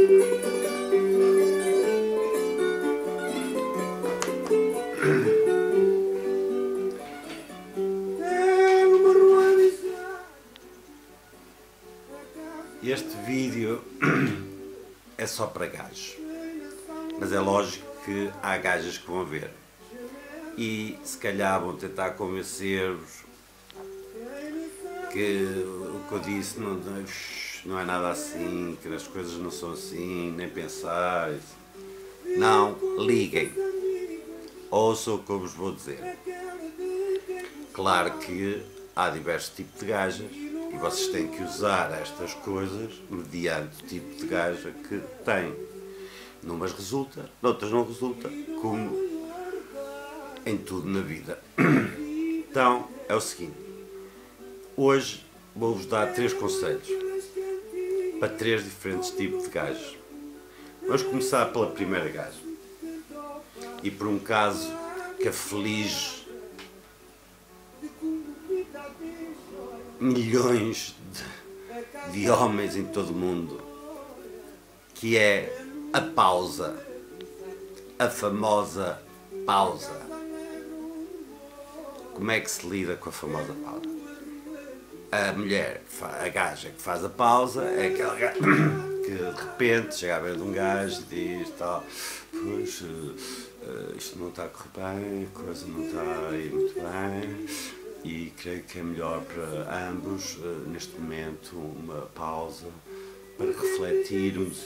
Este vídeo é só para gajos, mas é lógico que há gajas que vão ver e se calhar vão tentar convencer-vos que o que eu disse não é nada assim, que as coisas não são assim, nem pensar. Não, liguem, ouçam o que eu vos vou dizer. Claro que há diversos tipos de gajas e vocês têm que usar estas coisas mediante o tipo de gaja que têm. Numas resulta, noutras não resulta, como em tudo na vida. Então, é o seguinte. Hoje vou-vos dar 3 conselhos para 3 diferentes tipos de gajos. Vamos começar pela primeira gaja. E por um caso que aflige milhões de homens em todo o mundo, que é a pausa, a famosa pausa. Como é que se lida com a famosa pausa? A mulher, a gaja que faz a pausa é aquela gaja que de repente chega à beira de um gajo e diz tal, pois isto não está a correr bem, a coisa não está a ir muito bem e creio que é melhor para ambos neste momento uma pausa para refletirmos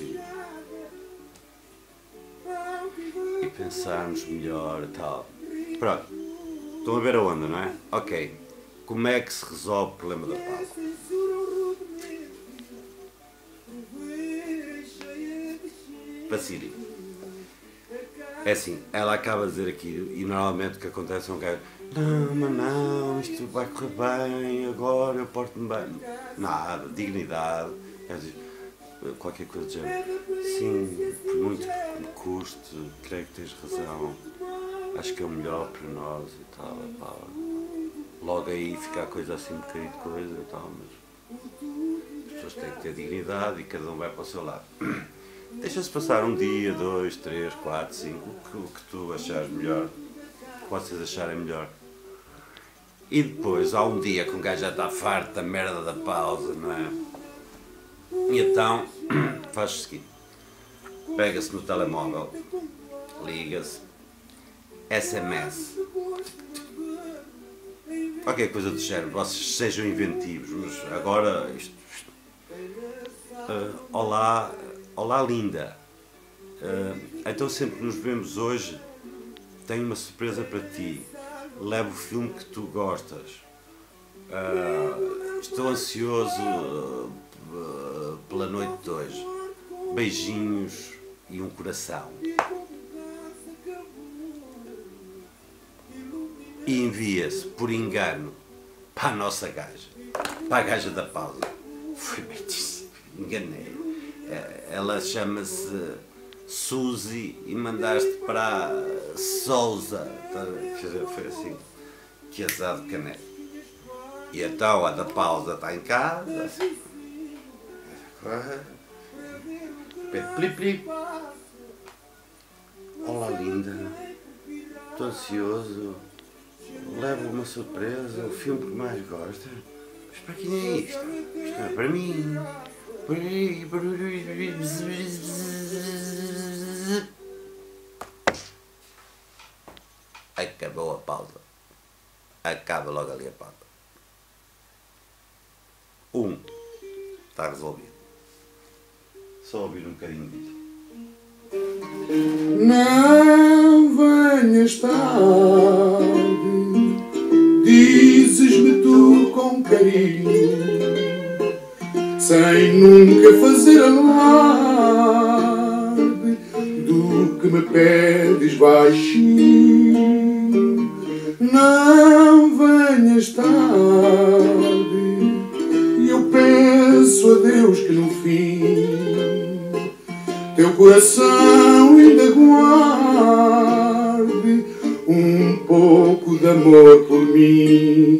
e pensarmos melhor e tal. Pronto, estão a ver a onda, não é? Ok, como é que se resolve o problema da pausa? Facílimo. É assim, ela acaba de dizer aquilo e normalmente o que acontece é um gajo, não, mas não, isto vai correr bem, agora eu porto-me bem. Nada, dignidade, qualquer coisa do género. Sim, por muito que me custe, creio que tens razão, acho que é o melhor para nós e tal, pá. Logo aí fica a coisa assim um bocadinho de coisa e tal, mas as pessoas têm que ter dignidade e cada um vai para o seu lado. Deixa-se passar um dia, 2, 3, 4, 5, o que tu achares melhor, o que vocês acharem melhor. E depois há um dia que um gajo já está farto da merda da pausa, não é? E então faz o seguinte, pega-se no telemóvel, liga-se, SMS, qualquer coisa do género, vocês sejam inventivos, mas agora isto olá linda, então sempre que nos vemos hoje tenho uma surpresa para ti, levo o filme que tu gostas, estou ansioso pela noite de hoje, beijinhos e um coração. E envia-se por engano para a nossa gaja, para a gaja da pausa. Foi bem disso, enganei. Ela chama-se Suzy e mandaste para Souza. Foi assim, que azar de caneco. E então a da pausa está em casa. Pli. Olá linda, estou ansioso. Levo uma surpresa, o filme que mais gosta. Mas para quem é isto? Isto não é para mim. Acabou a pausa. Acaba logo ali a pausa. Está resolvido. Só ouvir um bocadinho disto. Não venhas tarde, dizes-me tu com carinho, sem nunca fazer alarde do que me pedes baixinho. Não venhas tarde, e eu peço a Deus que no fim teu coração ainda guarde um pouco de amor por mim.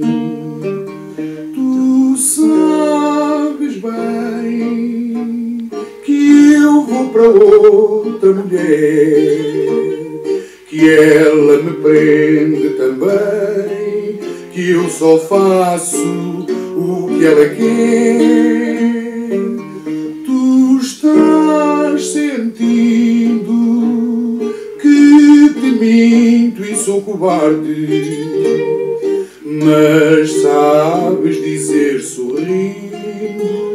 Tu sabes bem que eu vou para outra mulher, que ela me prende também, que eu só faço o que ela quer. Tu estás sentindo que te minto e sou cobarde, mas sabes dizer sorrindo: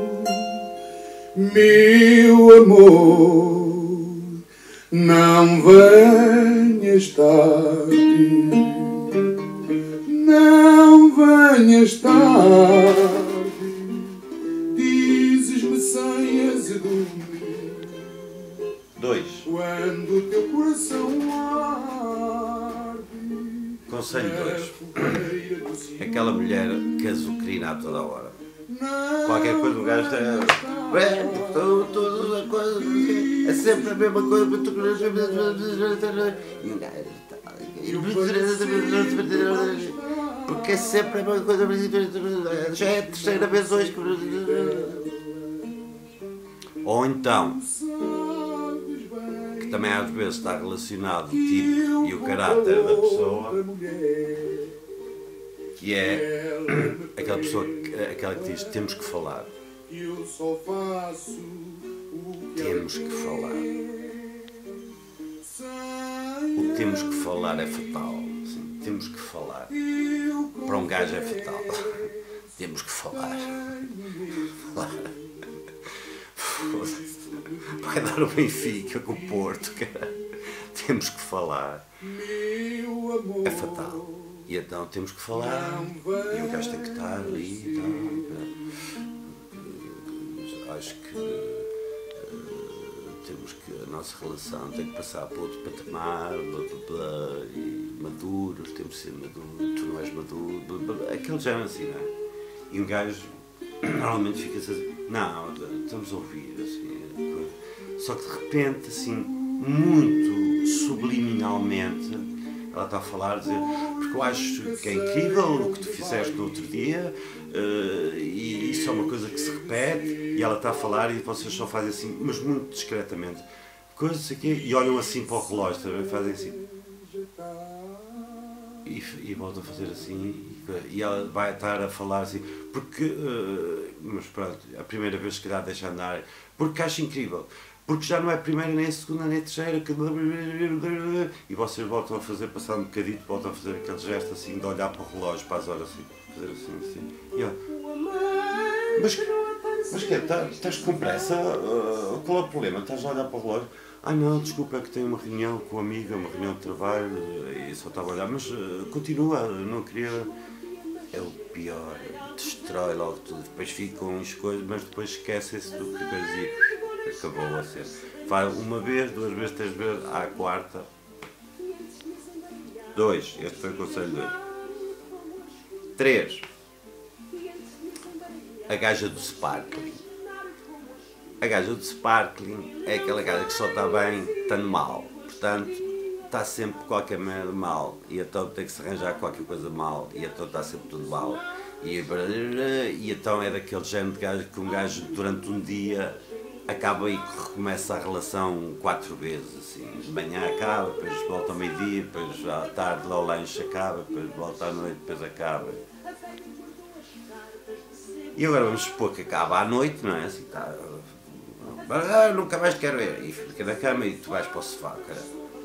meu amor, não venhas tarde, não venhas tarde. Dizes-me sem azedume 2. quando o teu coração arde. Conselho 2. Aquela mulher que azucrina a toda hora. Qualquer coisa o gajo está. Todas as coisas. É sempre a mesma coisa. Porque é sempre a mesma coisa. Já é a terceira vez hoje que. Ou então, que também às vezes está relacionado o tipo e o caráter da pessoa, que é aquela pessoa, aquela que diz: temos que falar. Temos que falar. O temos que falar é fatal. Sim, temos que falar. Para um gajo é fatal. Temos que falar. Vai dar o Benfica com o Porto, cara. Temos que falar. É fatal. E então temos que falar. E o gajo tem que estar ali. Acho que temos que. A nossa relação tem que passar para outro patamar. Blá, blá, blá, e maduros, temos que ser maduros. Tu não és maduro. Blá, blá, blá, aquele género assim, não é? E um gajo normalmente fica-se assim: não, estamos a ouvir. Assim, só que de repente, assim, muito subliminalmente, ela está a falar, a dizer: porque eu acho que é incrível o que tu fizeste no outro dia, e isso é uma coisa que se repete, e ela está a falar e vocês só fazem assim, mas muito discretamente, coisas aqui, e olham assim para o relógio, também fazem assim, e voltam a fazer assim, e ela vai estar a falar assim, porque, mas pronto, a primeira vez que calhar deixa andar, porque acho incrível. Porque já não é a primeira, nem a segunda, nem a terceira, e vocês voltam a fazer, passar um bocadito, voltam a fazer aquele gesto assim, de olhar para o relógio, para as horas assim, fazer assim. E ela: mas que é, estás com pressa? Qual é o problema? Estás a olhar para o relógio? Ai não, desculpa, é que tenho uma reunião com uma amiga, uma reunião de trabalho, e só estava a olhar, mas continua, não queria. É o pior, destrói logo tudo, depois ficam as coisas, mas depois esquecem-se do que depois dizia. Acabou a ser. Faz uma vez, duas vezes, três vezes, à quarta. 2. Este foi o conselho 2. 3. A gaja do sparkling. A gaja do sparkling é aquela gaja que só está bem, estando mal. Portanto, está sempre qualquer merda mal. E então tem que se arranjar qualquer coisa mal. E então está sempre tudo mal. E então é daquele género de gajo que um gajo durante um dia acaba e recomeça a relação 4 vezes, assim, de manhã acaba, depois volta ao meio-dia, depois à tarde lá o lanche acaba, depois volta à noite, depois acaba. E agora vamos supor que acaba à noite, não é? Assim, tá, nunca mais quero ver, e fica na cama e tu vais para o sofá, cara.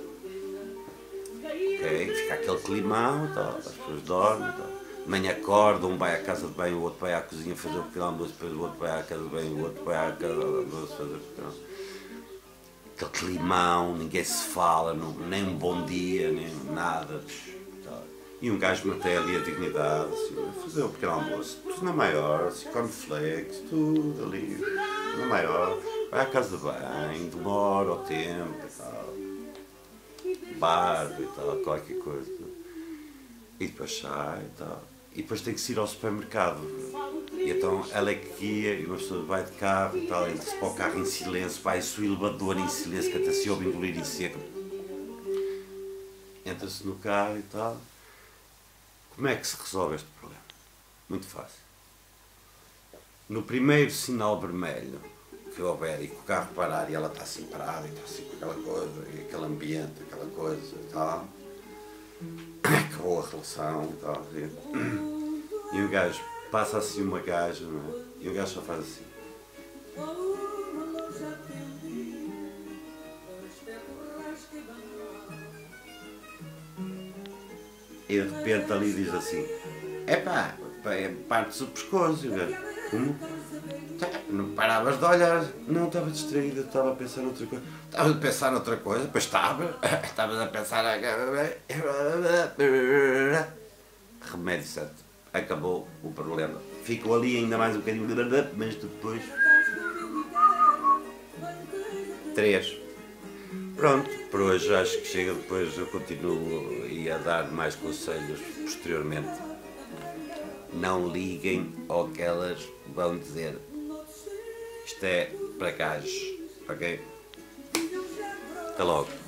Ok, fica aquele climão, tá, as pessoas dormem, tá. De manhã acorda, um vai à casa de banho, o outro vai à cozinha fazer o pequeno almoço, depois o outro vai à casa de banho, o outro vai à casa de almoço fazer o pequeno almoço. Aquele climão, ninguém se fala, nem um bom dia, nem nada. Tá. E um gajo mantém ali a dignidade, assim, fazer o pequeno almoço, tudo na maior, assim, cornflakes, tudo ali, na maior. Vai à casa de banho, demora o tempo e tal. Barba e tal, qualquer coisa. E depois sai e tal. E depois tem que se ir ao supermercado. E então ela é que guia e uma pessoa vai de carro e tal, entra-se para o carro em silêncio, vai-se o elevador em silêncio, que até se ouve engolir em seco. Entra-se no carro e tal. Como é que se resolve este problema? Muito fácil. No primeiro sinal vermelho que houver e que o carro parar e ela está assim parada e está assim com aquela coisa, e aquele ambiente, aquela coisa e tal, acabou a relação e tal. E o gajo passa assim uma gaja, não é? E o gajo só faz assim. E de repente ali diz assim, epá, parte-se o pescoço. Como? Não paravas de olhar. Não, estava distraída, estava a pensar noutra coisa. Estava a pensar noutra coisa? Pois estava. Estavas a pensar... Remédio certo. Acabou o problema. Ficou ali ainda mais um bocadinho, mas depois... 3. Pronto, por hoje acho que chega, depois eu continuo e a dar mais conselhos posteriormente. Não liguem ao que elas vão dizer. Isto é para gajos, ok? Até logo.